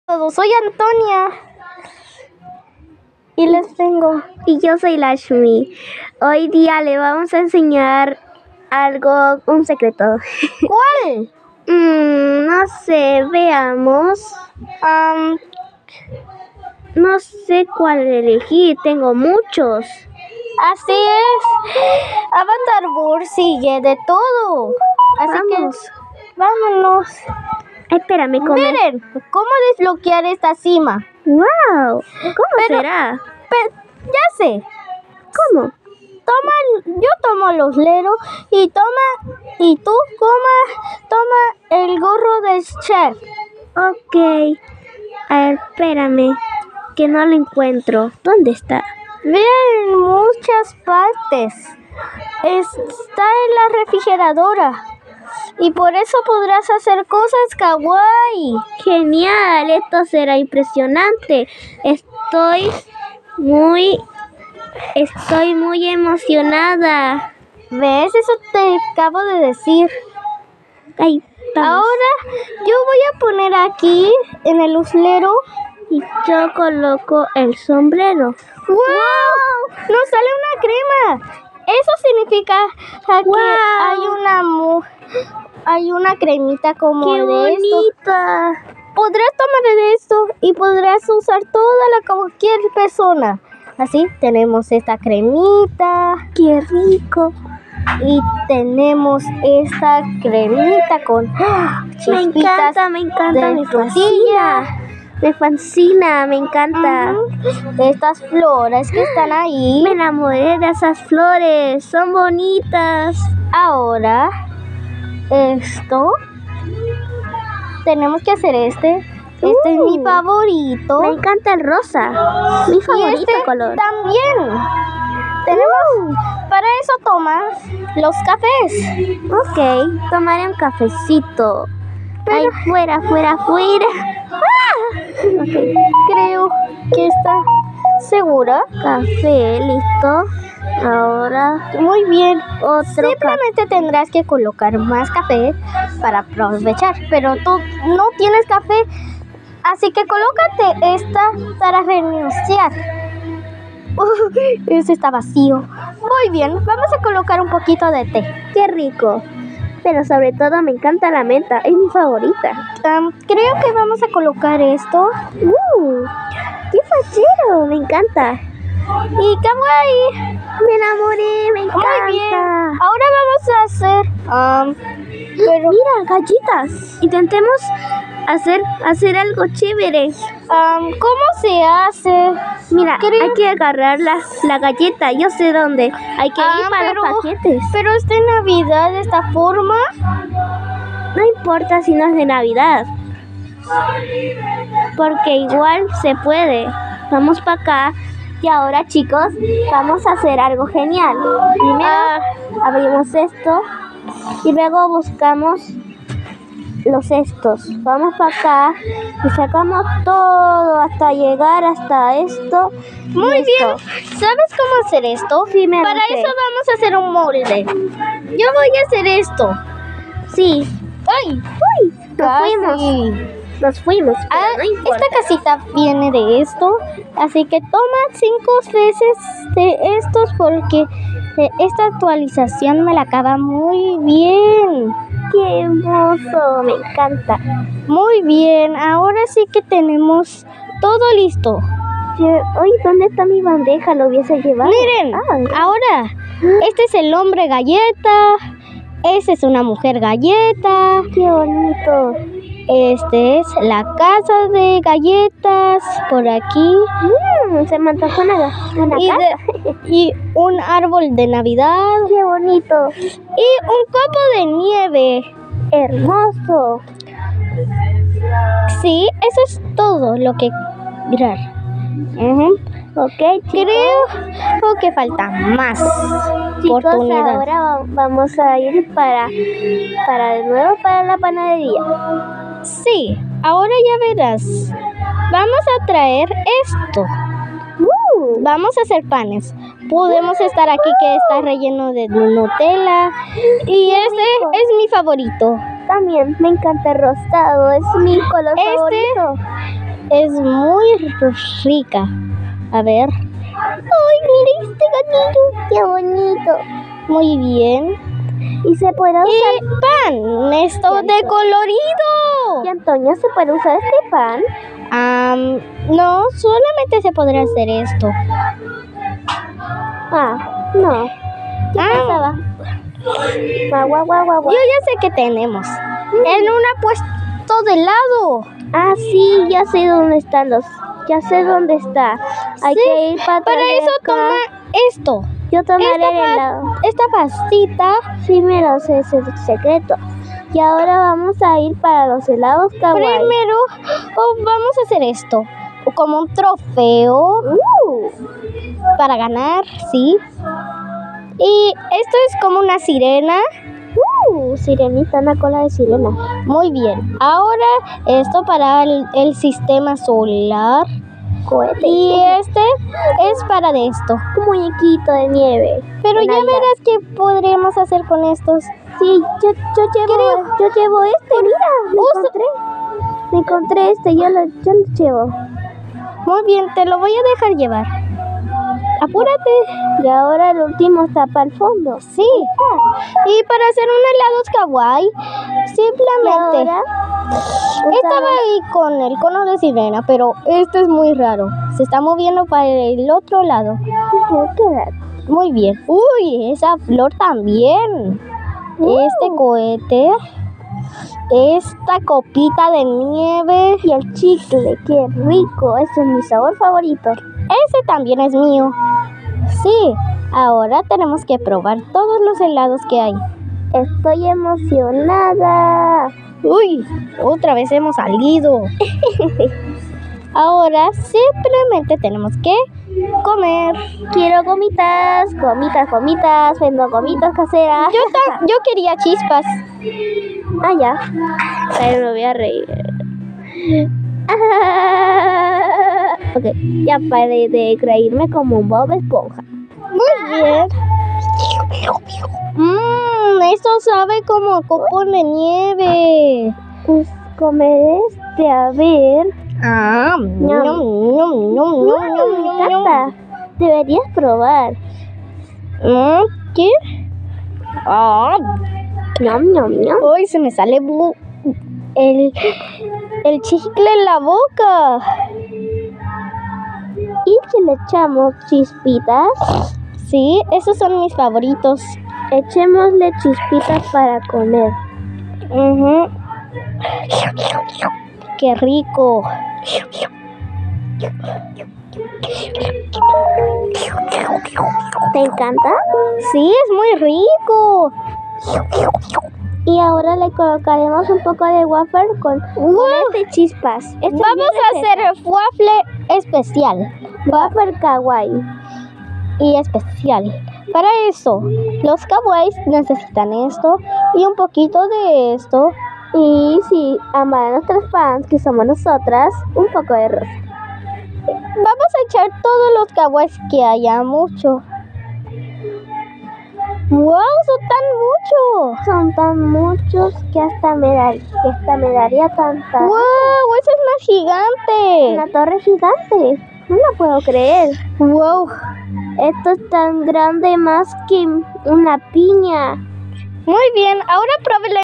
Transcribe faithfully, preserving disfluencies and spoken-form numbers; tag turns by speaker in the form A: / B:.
A: Todos, soy Antonia y les tengo.
B: Y yo soy Lashmi. Hoy día le vamos a enseñar algo, un secreto.
A: ¿Cuál?
B: mm, no sé, veamos.
A: Um,
B: no sé cuál elegir, tengo muchos.
A: Así es. Avatar World sigue de todo. Así
B: Vamos.
A: que vámonos.
B: Espérame, ¿cómo?
A: Miren, ¿cómo desbloquear esta cima?
B: ¡Wow! ¿Cómo
A: Pero-
B: será?
A: Pe- ya sé.
B: ¿Cómo?
A: Toma, yo tomo los leros y toma, y tú coma, toma el gorro del chef.
B: Ok. A ver, espérame, que no lo encuentro. ¿Dónde está?
A: Vean en muchas partes. Está en la refrigeradora. Y por eso podrás hacer cosas kawaii.
B: Genial, esto será impresionante. Estoy muy, estoy muy emocionada.
A: ¿Ves? Eso te acabo de decir.
B: Ay, vamos.
A: Ahora yo voy a poner aquí en el uslero.
B: Y yo coloco el sombrero.
A: ¡Wow! ¡Nos sale una crema! Eso significa que
B: ¡Wow!
A: hay una mu- hay una cremita como
B: ¡Qué
A: de esto.
B: bonita!
A: Podrás tomar de esto y podrás usar toda la cualquier persona. Así tenemos esta cremita
B: ¡Qué rico!
A: y tenemos esta cremita con ¡ah!
B: Me
A: chispitas
B: encanta, me encanta,
A: de
B: me
A: frutilla.
B: fascina. Me fascina, me encanta.
A: Ujú. De estas flores que están ahí.
B: Me enamoré de esas flores, son bonitas.
A: Ahora, esto, tenemos que hacer este. Este es mi
B: Uh,
A: favorito.
B: Me encanta el rosa, mi
A: Y
B: favorito
A: este
B: color.
A: también. Tenemos, para eso tomas los cafés.
B: Ok, tomaré un cafecito. Ahí fuera, fuera, fuera. ¡Ah! Ok,
A: Creo que está segura.
B: café, listo. Ahora
A: Muy bien.
B: otro café.
A: Simplemente tendrás que colocar más café para aprovechar. Pero tú no tienes café, así que colócate esta para renunciar. Uh, ese está vacío. Muy bien, vamos a colocar un poquito de té.
B: Qué rico. Pero sobre todo me encanta la menta, es mi favorita.
A: Um, creo que vamos a colocar esto.
B: ¡Uh! ¡Qué fachero! Me encanta.
A: Y kawaii.
B: Me enamoré, me encanta.
A: Muy bien. Ahora vamos a hacer. Um, pero,
B: Mira, galletas. Intentemos hacer, hacer algo chévere.
A: um, ¿cómo se hace?
B: Mira,
A: Creo-
B: hay que agarrar la, la galleta. Yo sé dónde. Hay que
A: Ah,
B: ir para
A: pero-
B: los paquetes.
A: Pero está en Navidad de esta forma.
B: No importa si no es de Navidad. Porque igual se puede. Vamos para acá. Y ahora, chicos, vamos a hacer algo genial. Primero
A: Ah,
B: abrimos esto y luego buscamos los estos. Vamos para acá y sacamos todo hasta llegar hasta esto.
A: muy
B: Listo.
A: bien. ¿Sabes cómo hacer esto?
B: Sí, me
A: Para
B: lo sé.
A: eso vamos a hacer un molde. Yo voy a hacer esto.
B: Sí,
A: ¡Ay!
B: uy, nos
A: Casi.
B: fuimos. Nos fuimos. pero
A: Ah,
B: no importa.
A: esta casita viene de esto, así que toma cinco veces de estos porque eh, esta actualización me la acaba muy bien.
B: Qué hermoso, me encanta.
A: Muy bien, ahora sí que tenemos todo listo.
B: Yo- Oye, ¿dónde está mi bandeja? Lo hubiese llevado.
A: Miren,
B: Ah,
A: ahora, este es el hombre galleta, esa es una mujer galleta,
B: qué bonito.
A: este es la casa de galletas por aquí.
B: Mm, se me antojó una, una
A: Y,
B: casa.
A: de- y un árbol de Navidad
B: Qué bonito.
A: y un copo de nieve.
B: Hermoso.
A: Sí, eso es todo lo que mirar. Ujú.
B: Ok, chicos.
A: Creo que falta más
B: Chicos,
A: oportunidad.
B: ahora va- vamos a ir para, para de nuevo para la panadería.
A: Sí, ahora ya verás. Vamos a traer esto.
B: Uh,
A: Vamos a hacer panes. Podemos estar aquí que está relleno de Nutella. Y este es mi favorito.
B: también me encanta el rosado. Es mi color
A: Este-
B: favorito.
A: es muy rica. A ver. ¡Ay, mira este gatito!
B: ¡Qué bonito!
A: Muy bien.
B: Y se puede usar...
A: ¡Y pan! ¡Esto
B: ¿Y
A: de colorido!
B: ¿Y Antonio, se puede usar este pan?
A: Um, no, solamente se podrá hacer esto.
B: Ah, no. ¿Qué
A: Ah.
B: pasaba? Guau, guau, guau, guau, guau.
A: Yo ya sé que tenemos. En un puesto de helado.
B: Ah, sí, ya sé dónde están los... Ya sé dónde está. Hay
A: Sí,
B: que ir para
A: Para
B: traer
A: eso
B: acá.
A: toma esto.
B: Yo tomaré
A: esta
B: el
A: pa-
B: helado.
A: Esta pastita.
B: Sí, me lo sé, es el secreto. Y ahora vamos a ir para los helados kawaii.
A: Primero oh, vamos a hacer esto. Como un trofeo
B: Uh,
A: para ganar, ¿sí? Y esto es como una sirena.
B: uh, sirenita, una cola de sirena.
A: Muy bien. Ahora esto para el, el sistema solar.
B: Cohete.
A: Y este es para de esto.
B: Un muñequito de nieve.
A: Pero
B: de
A: ya
B: Navidad.
A: verás qué podríamos hacer con estos.
B: Sí, yo, yo llevo, yo llevo este, mira, me
A: Usa-
B: encontré. Me encontré este, yo lo, yo lo llevo.
A: Muy bien, te lo voy a dejar llevar. Apúrate.
B: Y ahora el último está para el fondo.
A: Sí. Y para hacer un helado kawaii,
B: Y
A: simplemente
B: ahora
A: estaba ahí con el cono de sirena, pero este es muy raro. Se está moviendo para el otro lado.
B: ¿Qué?
A: Muy bien. Uy, esa flor también. Este cohete. Esta copita de nieve.
B: Y el chicle, qué rico, ese es mi sabor favorito.
A: Ese también es mío. Sí, ahora tenemos que probar todos los helados que hay.
B: Estoy emocionada.
A: Uy, otra vez hemos salido. Ahora simplemente tenemos que comer.
B: Quiero gomitas, gomitas, gomitas, vendo gomitas caseras.
A: Yo, ta- yo quería chispas.
B: Ah, ya. Ahí me voy a reír. Ok, ya paré de reírme como un Bob Esponja.
A: Muy bien. Mmm, esto sabe como copón de nieve.
B: Pues comer este, a ver.
A: Ah,
B: Ñam.
A: ñam, ñam, ñam, ñam, ñam,
B: Mm,
A: ñam,
B: me
A: ñam.
B: encanta. Deberías probar.
A: Mm, ¿Qué? Ah,
B: Ñam, ñam, ñam.
A: uy, se me sale bu- el, el chicle en la boca.
B: Y si le echamos chispitas,
A: Sí, esos son mis favoritos.
B: echémosle chispitas para comer.
A: Ujú. Qué rico.
B: ¿Te encanta?
A: Sí, es muy rico.
B: Y ahora le colocaremos un poco de wafer con
A: Wow.
B: este chispas. Este es mi
A: Vamos a
B: receta.
A: hacer waffle especial.
B: wafer kawaii.
A: Y especial. Para eso, los kawaiis necesitan esto y un poquito de esto.
B: Y si aman a nuestros fans, que somos nosotras, un poco de rosa.
A: Vamos a echar todos los kawaiis que haya mucho. ¡Wow! ¡Son tan muchos!
B: Son tan muchos que hasta me, dar, que hasta me daría tanta.
A: ¡Wow! ¡Ese es más gigante!
B: Una torre gigante. No lo puedo creer.
A: ¡Wow!
B: Esto es tan grande más que una piña.
A: Muy bien, ahora pruébele.